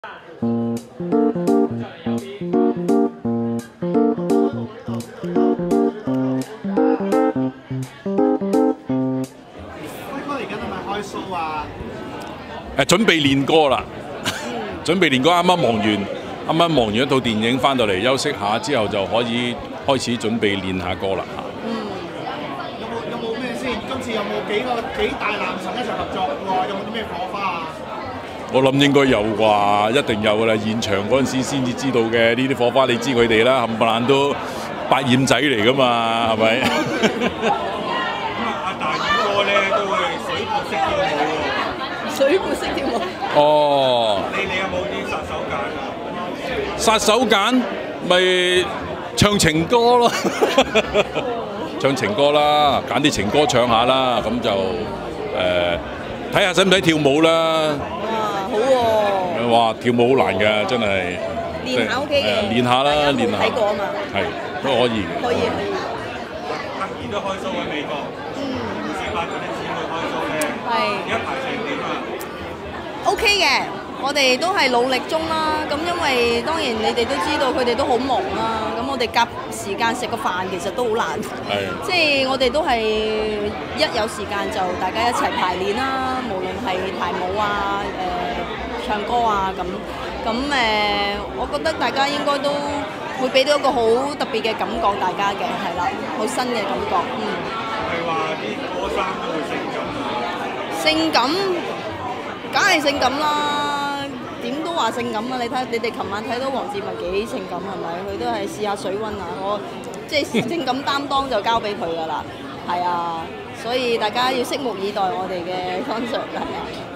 準備練歌啦，準備練歌，啱啱忙完一套電影翻到嚟休息下之後就可以開始準備練下歌啦。 有冇咩先？今次有冇幾大男神一齊合作喎？有冇啲咩火花啊？ 我諗應該有啩，一定有噶啦！現場嗰陣時先至知道嘅呢啲火花，你知佢哋啦，冚唪唥都百厭仔嚟噶嘛，係咪？ 阿大宇哥咧都會水潑式跳舞喎。 水潑式跳舞。 哦。 你有冇啲殺手鐧啊？ 殺手鐧咪唱情歌咯，唱情歌啦，揀啲情歌唱下啦，咁就睇下使唔使跳舞啦。 好喎！ 哇，跳舞好難㗎，真係。 練下 OK 嘅。 練下啦，練下。 睇過啊嘛。 係，都可以嘅。 可以。 刻意都開 show 喺美國。18嗰啲錢去開 show 咧。 係。 而家排成點啊 ？OK 嘅，我哋都係努力中啦。咁因為當然你哋都知道佢哋都好忙啦。咁我哋夾時間食個飯其實都好難。係。即係我哋都係一有時間就大家一齊排練啦。無論係排舞啊、唱歌啊咁，我覺得大家應該都會俾到一個好特別嘅感覺，大家嘅係啦，好新嘅感覺。 係話啲歌衫都會性感，梗係性感啦，點都話性感啊！你睇你哋琴晚睇到黃智雯幾性感係咪？佢都係試下水溫啊！我即係性感擔當就交俾佢㗎啦，係啊，所以大家要拭目以待我哋嘅 concert 係啊。